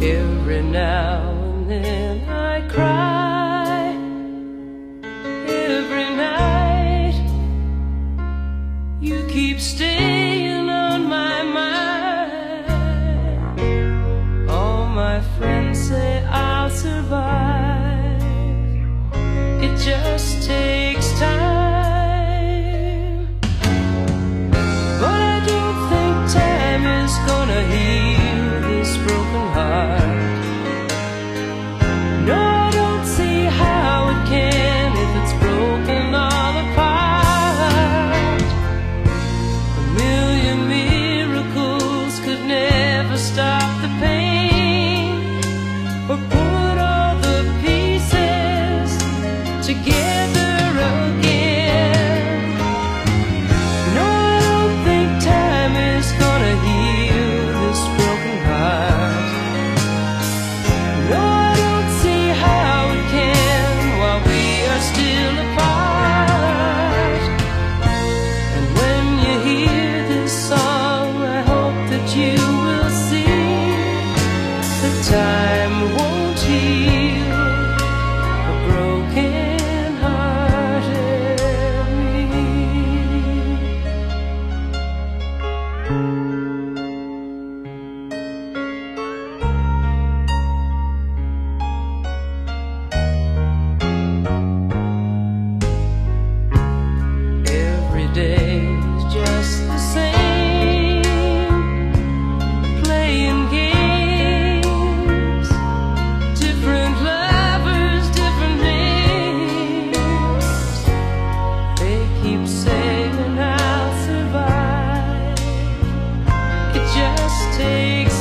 Every now and then I cry. Every night you keep staying on my mind. All my friends say I'll survive. It just takes time, but I don't think time is gonna heal this broken heart. No, I don't see how it can if it's broken all apart. A million miracles could never stop the pain or put all the pieces together again. No, I don't think time is gonna heal this broken heart. No, I don't see how it can while we are still apart. And when you hear this song, I hope that you will see that time won't heal a broken-hearted me. Every day is just the same, playing games, different lovers, different names. They keep saying I'll survive. It just takes